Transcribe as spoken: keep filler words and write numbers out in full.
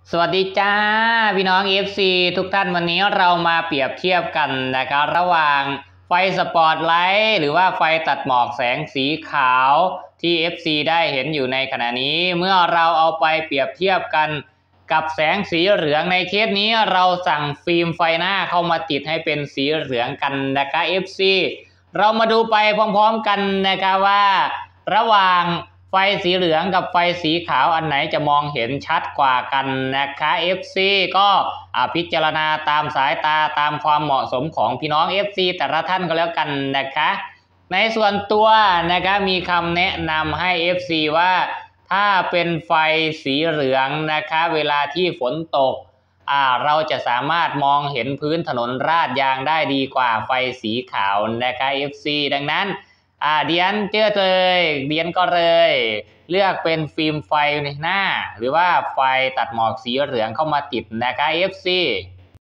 สวัสดีจ้าพี่น้อง เอฟ ซี ทุกท่านวันนี้เรามาเปรียบเทียบกันนะครับระหว่างไฟสปอตไลท์หรือว่าไฟตัดหมอกแสงสีขาวที่ เอฟ ซี ได้เห็นอยู่ในขณะนี้เมื่อเราเอาไปเปรียบเทียบกันกับแสงสีเหลืองในเคสนี้เราสั่งฟิล์มไฟหน้าเข้ามาติดให้เป็นสีเหลืองกันนะครับ เอฟ ซี เรามาดูไปพร้อมๆกันนะครับว่าระหว่างไฟสีเหลืองกับไฟสีขาวอันไหนจะมองเห็นชัดกว่ากันนะคะ เอฟ ซี ก็พิจารณาตามสายตาตามความเหมาะสมของพี่น้อง เอฟ ซี แต่ละท่านก็แล้วกันนะคะในส่วนตัวนะคะมีคำแนะนำให้ เอฟ ซี ว่าถ้าเป็นไฟสีเหลืองนะคะเวลาที่ฝนตกอ่าเราจะสามารถมองเห็นพื้นถนนราดยางได้ดีกว่าไฟสีขาวนะคะ เอฟ ซี ดังนั้นอ่าเดียนเจอเลยเดียนก็เลยเลือกเป็นฟิล์มไฟหน้าหรือว่าไฟตัดหมอกสีเหลืองเข้ามาติดนะคะ เอฟ ซี